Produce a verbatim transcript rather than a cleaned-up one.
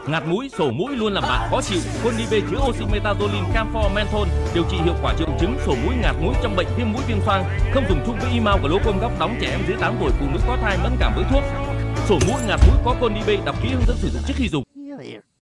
Ngạt mũi, sổ mũi luôn làm bạn khó chịu. Condibe chứa oxy metazolin, camphor, menthol điều trị hiệu quả triệu chứng sổ mũi, ngạt mũi trong bệnh viêm mũi viêm xoang. Không dùng chung với Imao và Glocom góc đóng trẻ em dưới tám tuổi, phụ nữ có thai, mẫn cảm với thuốc. Sổ mũi, ngạt mũi có Condibe, đọc kỹ hướng dẫn sử dụng trước khi dùng.